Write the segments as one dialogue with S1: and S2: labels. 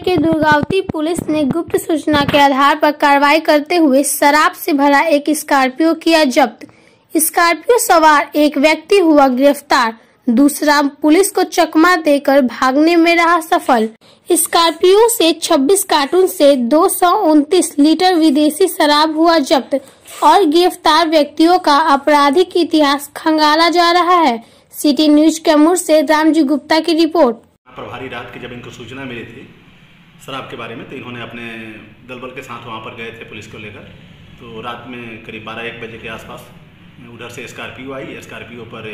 S1: के दुर्गावती पुलिस ने गुप्त सूचना के आधार पर कार्रवाई करते हुए शराब से भरा एक स्कॉर्पियो किया जब्त। स्कॉर्पियो सवार एक व्यक्ति हुआ गिरफ्तार, दूसरा पुलिस को चकमा देकर भागने में रहा सफल। स्कॉर्पियो से 26 कार्टून से 229 लीटर विदेशी शराब हुआ जब्त और गिरफ्तार व्यक्तियों का आपराधिक इतिहास खंगाला जा रहा है। सिटी न्यूज कैमूर से रामजी गुप्ता की रिपोर्ट।
S2: प्रभारी रात की जब इनको सूचना मिली थी शराब के बारे में, तो इन्होंने अपने दलबल के साथ वहाँ पर गए थे पुलिस को लेकर। तो रात में करीब 12-1 बजे के आसपास उधर से स्कॉर्पियो आई। स्कॉर्पियो पर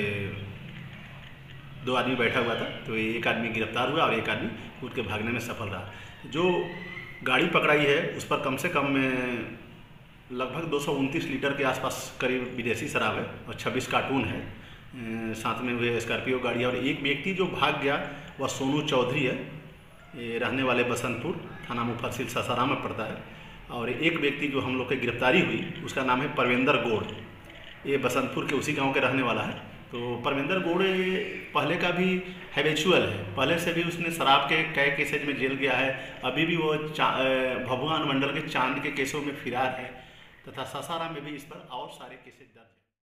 S2: 2 आदमी बैठा हुआ था, तो एक आदमी गिरफ्तार हुआ और एक आदमी कूद के भागने में सफल रहा। जो गाड़ी पकड़ाई है उस पर कम से कम लगभग 229 लीटर के आसपास करीब विदेशी शराब है और 26 कार्टून है साथ में हुए स्कॉर्पियो गाड़ी। और एक व्यक्ति जो भाग गया वह सोनू चौधरी है, ये रहने वाले बसंतपुर, थाना मुफस्सिल सासाराम में पड़ता है। और एक व्यक्ति जो हम लोग की गिरफ्तारी हुई उसका नाम है परवेंद्र गौड़, ये बसंतपुर के उसी गांव के रहने वाला है। तो परवेंद्र गौड़ पहले का भी हैबिचुअल है, पहले से भी उसने शराब के कई केसेज में जेल गया है। अभी भी वो भभुआ अनुमंडल के चांद के केसों में फिरार है तथा सासाराम में भी इस पर और सारे केसेज दर्ज है।